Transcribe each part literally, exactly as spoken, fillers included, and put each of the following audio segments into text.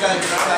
かけください。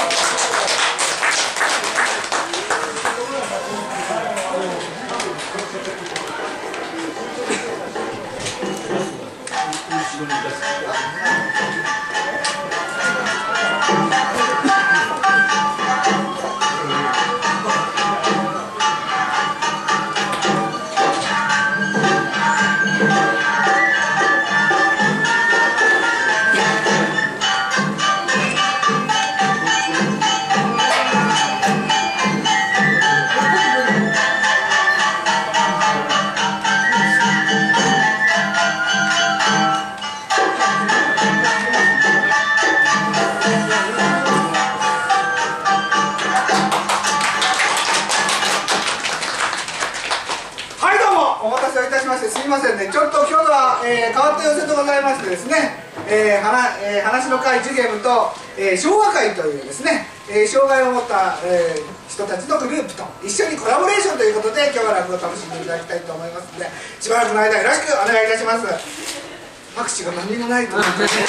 すみませんね、ちょっと今日は、えー、変わった寄せでございましてですね、えーはなえー、話の会ジュゲムと、えー、昭和会というですね、えー、障害を持った、えー、人たちのグループと一緒にコラボレーションということで今日は落語を楽しんでいただきたいと思いますので、しばらくの間よろしくお願いいたします。拍手が何もないと思ってね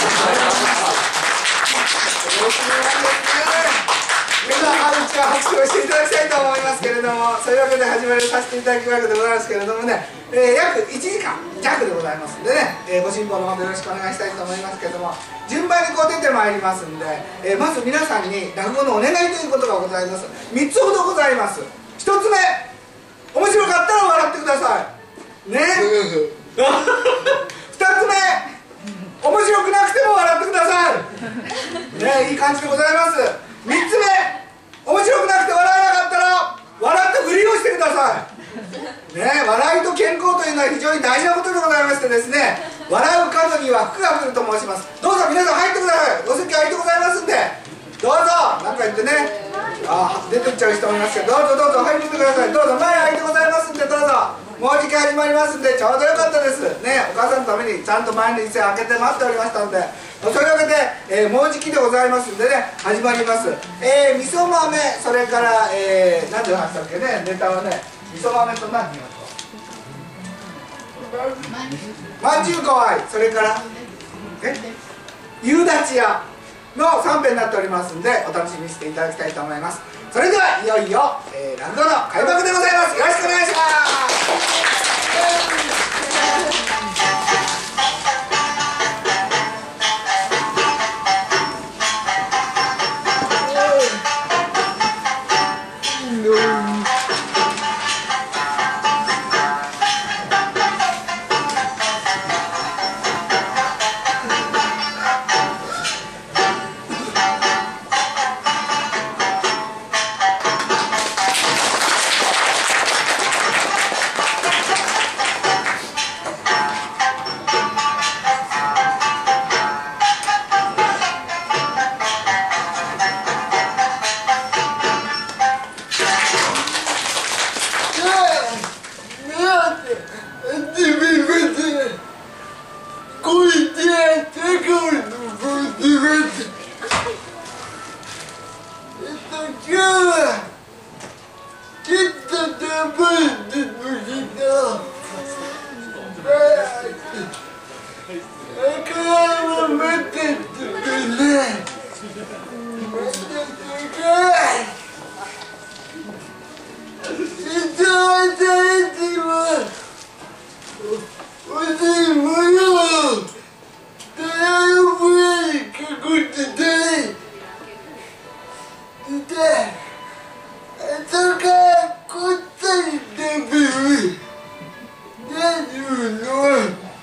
皆さん、あのうちは拍手をしていただきたいと思いますけれども、そういうわけで始めさせていただくわけでございますけれどもね、えー、約いちじかんじゃくでございますんでね、えー、ご辛抱のほどよろしくお願いしたいと思いますけれども、順番にこう出てまいりますんで、えー、まず皆さんに落語のお願いということがございます。みっつほどございます。ひとつめ、面白かったら笑ってくださいね。ふたつめ、面白くなくても笑ってくださいね。いい感じでございます。みっつめ、面白くなくて笑えなかったら笑ったふりをしてくださいね。笑いと健康というのは非常に大事なことでございましてですね、笑う角には福が来ると申します。どうぞ皆さん入ってください。お席空いてございますんで、どうぞ。なんか言ってね、あ出てっちゃう人もいますけど、どうぞどうぞ入ってきてください。どうぞ前空いてございますんで、どうぞ。もうじき始まりますんでちょうどよかったですね。お母さんのためにちゃんと前の椅子を開けて待っておりましたんで、そういうわけで、えー、もうじきでございますんでね、始まります。えー、味噌豆、それから、えー、何で話したっけね、ネタはね、味噌豆と何やとまんじゅうこわい、それからえ夕立屋のさんべんになっておりますんで、お楽しみにしていただきたいと思います。それではいよいよ、えー、落語の開幕でございます。よろしくお願いします。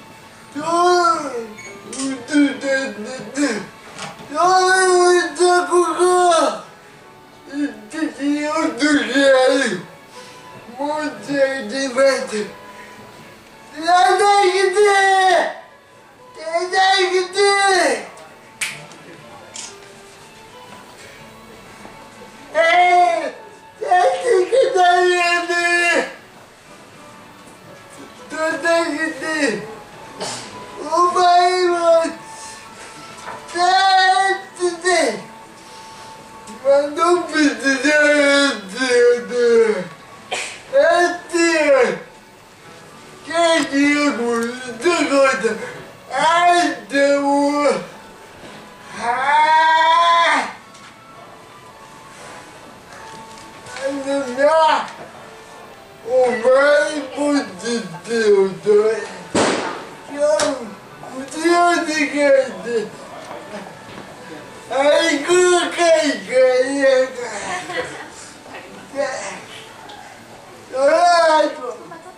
Oh, 愛好会会やがその後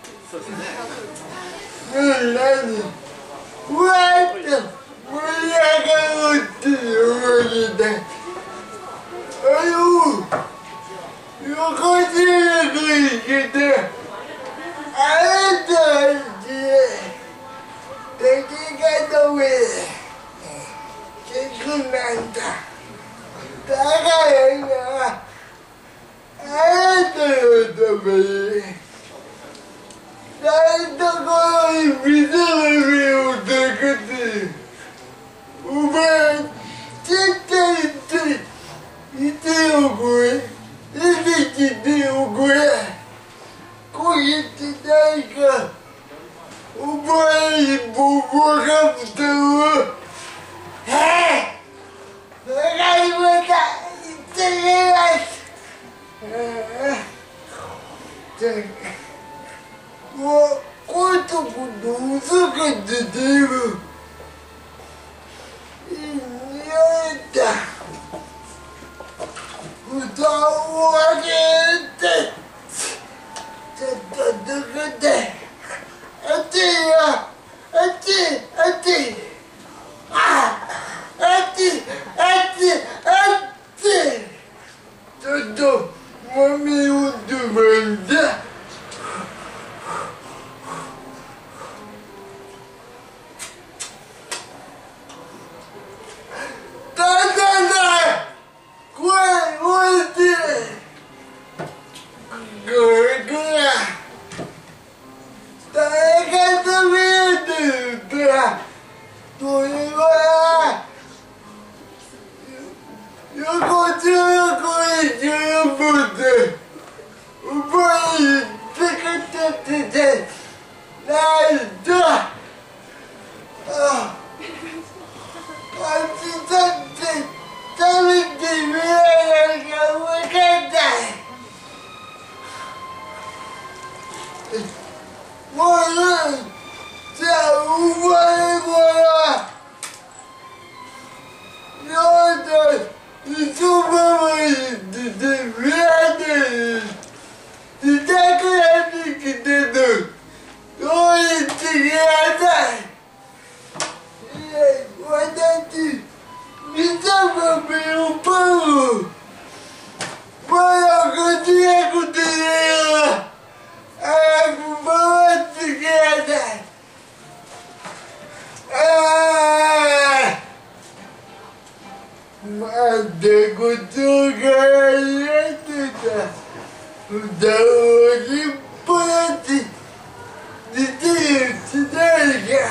うん何うわーって盛り上がろうっていうわけだあの横強くいけてあなたは敵が止め結構なんだだからなあなたのために台所に水のをかけてお前絶対言っておくれ出てきておくれ焦げてないかお前にボボカブタをへえ分かりました言ってみますもうこういうとこどうすかっててるいやだ蓋を開けてちょっとどこであっちよあっちあっちああっちあっちあっちちょっと豆をつまんだだだだこれおいしいこれこれ誰が食べようと言ったらそれは横中横に十分でお前につけててないとああっちだって食べてみないか分かんないもうじゃあお前もようといつもまで出てみらない自宅に来てるどう言ってくださいいや私見た豆をパンをまだこちらこてる早く回ってくださいああまだごちそうがやってた蓋を引っ張って出てるしないか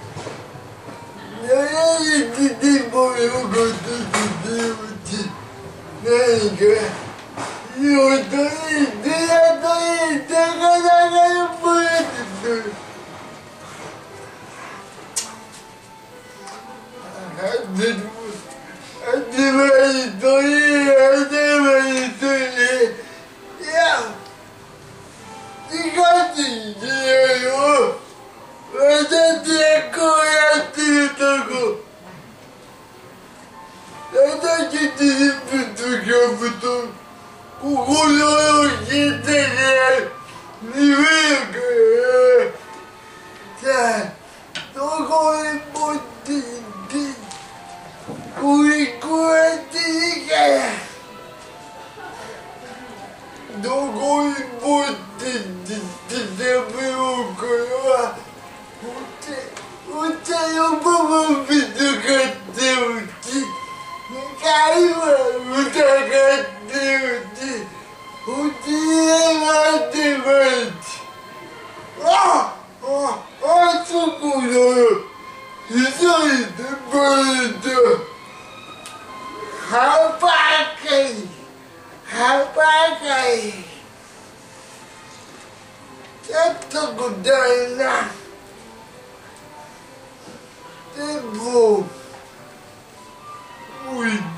何に出てもよこと出てるし何か用途に出会ったりなかなかのポエティス頭に取り頭に取りいやしかしいやよ私はこうやってるとこ私全部とかぶと心を聞いてから見えるからさあどこへ持って行ってこれこうやっていいからどこに持って行って食べようかはお茶をママビと買っておき二回は疑っておきおちへ待ってますあああそこだよ急いでバレたハンバーグハンバーグちょっとくだいなでもおい